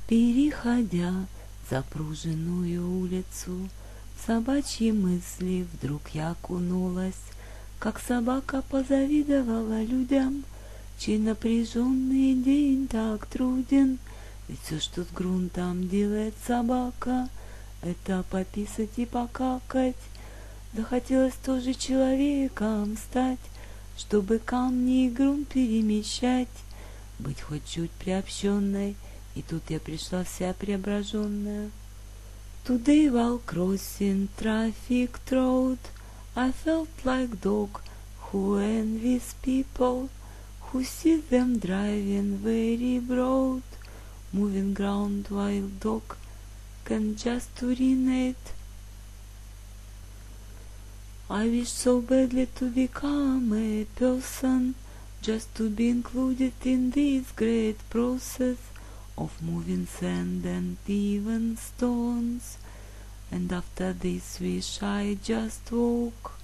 Переходя запруженную улицу, в собачьи мысли вдруг я окунулась, как собака позавидовала людям, чей напряженный день так труден. Ведь все, что с грунтом делает собака, это пописать и покакать. Захотелось тоже человеком стать, чтобы камни и грунт перемещать, быть хоть чуть приобщенной, и тут я пришла вся преображенная. Today while crossing traffic road, I felt like dog who envies people, who see them driving very broad, moving ground while dog can just urinate. I wish so badly to become a person, just to be included in this great process of moving sand and even stones. And after this wish I just walk